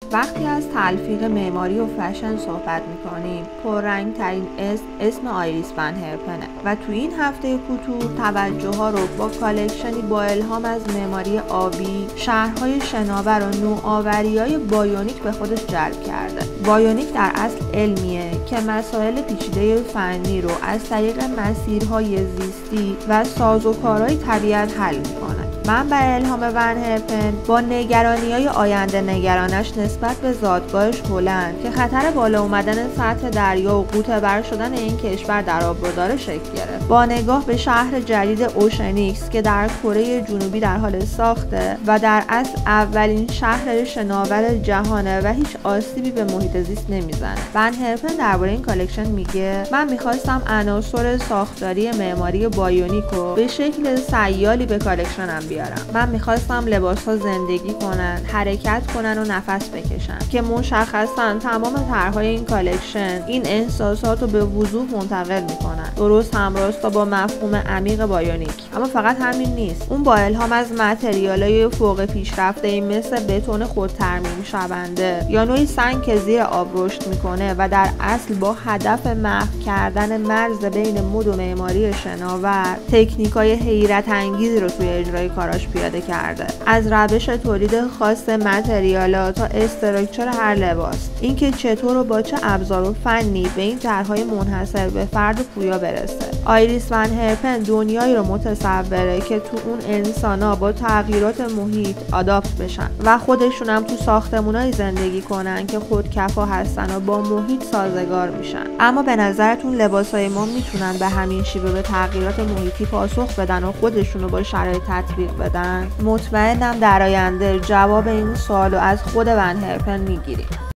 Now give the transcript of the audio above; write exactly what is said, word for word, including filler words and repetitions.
وقتی از تلفیق معماری و فشن صحبت میکنیم، پررنگ ترین اسم اسم آیریس ون هرپنه و تو این هفته کوتور توجه ها رو با کالکشنی با الهام از معماری آبی، شهرهای شناور و نوآوری‌های بایونیک به خودش جلب کرده. بایونیک در اصل علمیه که مسائل پیچیده فنی رو از طریق مسیرهای زیستی و سازوکارهای طبیعت حل میکنه. منبع الهام ون هرپن با نگرانی‌های آینده نگرانش نسبت به زادگاهش هلند که خطر بالا اومدن سطح دریا و غوطه‌ور شدن این کشور در آب رو داره شکل گرفت. با نگاه به شهر جدید اوشنیکس که در کره جنوبی در حال ساخته و در اصل اولین شهر شناور جهانه و هیچ آسیبی به محیط زیست نمیزنه. ون هرپن درباره این کالکشن میگه: من میخواستم عناصر ساختاری معماری بایونیک رو به شکل سیالی به کالکشنم بیارم. من میخواستم لباس‌ها زندگی کنن، حرکت کنن و نفس بکشن که مشخصاً تمام طرح‌های این کالکشن این احساسات رو به وضوح منتقل میکنن، درست همراستا با مفهوم عمیق بایونیک. اما فقط همین نیست، اون با الهام از متریال‌های فوق پیشرفته مثل بتون خودترمیم شونده یا نوعی سنگ که زیر آب رشد میکنه و در اصل با هدف محو کردن مرز بین مد و معماری شناور تکنیک‌های حیرت انگیزی رو توی اجرای کاراش پیاده کرده. از روش تولید خاص متریالا تا استراکچر هر لباس، اینکه چطور و با چه ابزار و فنی به این طرح‌های منحصر به فرد و پویا برسه. آیریس ون هرپن دنیایی رو متصوره که تو اون انسانا با تغییرات محیط آداپت بشن و خودشون هم تو ساختمونای زندگی کنن که خودکفا هستن و با محیط سازگار میشن. اما به نظرتون لباسای ما میتونن به همین شیوه به تغییرات محیطی پاسخ بدن و خودشون رو با شرایط تطبیق بدن؟ مطمئنم در آینده جواب این سوالو از خود ون هرپن میگیریم.